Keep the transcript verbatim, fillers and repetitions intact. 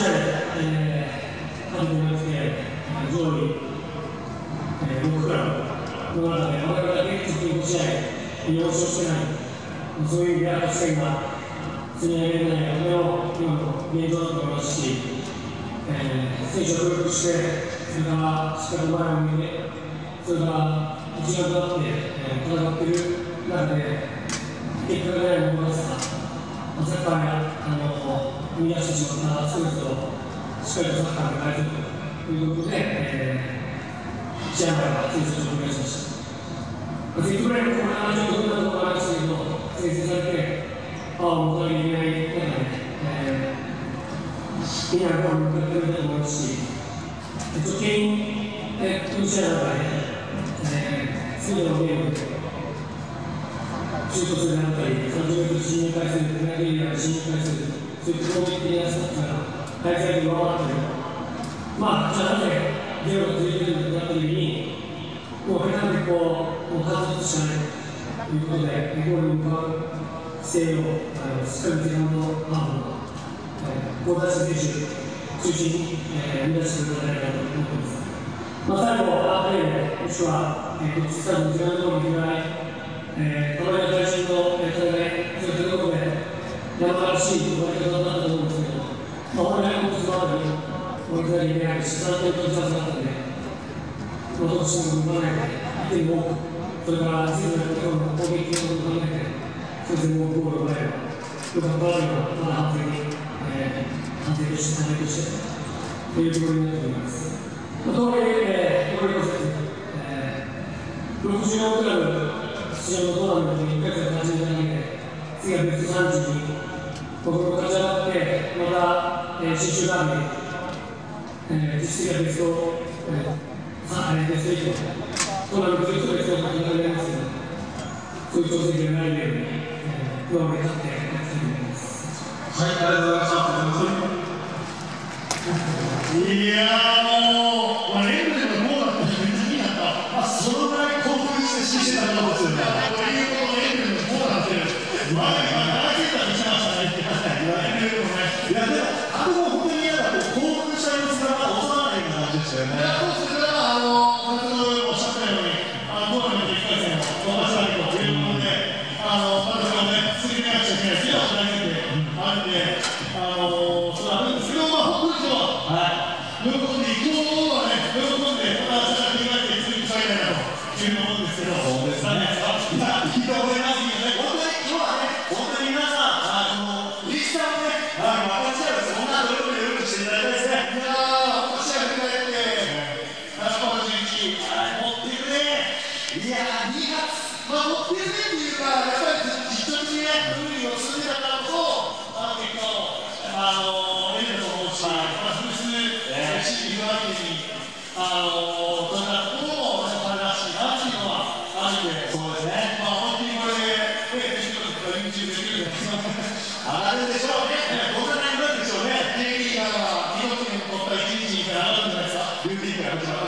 試合で、えー、勝ってもらって、上位、えー、ろくクラブの中で、我々だけ直近ご試合、よん勝してない、そういう意味では勝ち点が積み上げられないための今の現状だと思いますし、えー、選手を協力して、それからしっかり前を向いて、それから一丸となって、えー、戦っている中で、結果が出ないものですが、サッカーやあの生み出してしまったストレスをしっかりとサッカーで変えていくということで、えー、試合前は選手をお願いしました。前回のコーナーでどんなところがありましたけど、先制されて、パワーを持たなきゃいけない中で、えー、みんなが向かっていると思いますし、直近、えー、この試合の中で、えー、すべてのゲームで、シュート数であったり、さんじゅうメートル進入回数、ペナルティーエリアの進入回数、そういった攻撃的なスタッツが大会で上回っている。まあ、じゃあなぜゲームが続いているんだという意味に、もうペナルティーこう、もう数ずつしかないということで、ゴールに向かう姿勢を、えー、しっかり前半のハーフの、えー、交代した選手中心に、えー、生み出していただきたいなと思っています。まあ、最後、アープレー、もしくは、えー、こっちスタジオの時間の方に行けない、えー、この間大臣の戦い、そういったところで、山らしい終わり方だったと思うんですけど、まあ、本来のことばかり追いかけていけないし、さんてんとチャンスだったので、まあ、どうしても生まないで、いても、それからチームの攻撃を考えて、そしてもうゴールを奪えば、よかったら、まだ反省に、えー、反省として、課題として、というところになっております。まあ、とはいえ、これこそ、えー、ろくじゅうよんクラブ、出場のトーナメントにいっかいから始めただけで、次はベストさんじゅうに、ここを勝ち上がって、また、えー、新州ダービー、えー、実績はベスト、えー、さあ、ベストいち、トーナメントいちとベストを勝ち上がりますけど、そういう挑戦がないように、えー、不安を勝ってやっていきたいと思います。 はい、ありがとうございました。いやーもう、まあ、レンブレンのゴールだったら別になった、まあ、そのぐらい興奮してしてたんですよね。ということで、レンブレンのゴールだってる。まあ、今、大センターに来ましたねって言われるけどね。いや、でも、あの本当に嫌だと興奮した様子が収まらないような感じでしたよね。いや、そうですね。あの、先ほどおっしゃったように、あの、トーナメントいっかい戦を飛ばしたいということで、あの、私もね、続けていかなくちゃいけない。次は大センターあるんで、あの、そうあるんですけど、まあ、本当にそう、はい。喜んで、伊藤はね、喜んで、また社会的なって続きたいなという思うんですけど、そうですね。いや、いいと思いますよね。本当に、今日はね、本当に皆さん、あの、リスターをね、あの、分かち合う、そんな努力でよくしていただきたいですね。いやー、本当に試合振り返って、中川純一、持ってるね。いやー、にがつ、まあ、持ってるねっていうか、やっぱり実直にね、運利を進めたからこそ、あの、結果を、あの、得ると思うし、まあ、フルス、シービーワーケに、あの、どんなところも、彼らしいなっていうのはあるんで、そうですね。まあ、本当にこれで、ユーチューブ とか ユーチューブ で見るんで、上がるでしょうね。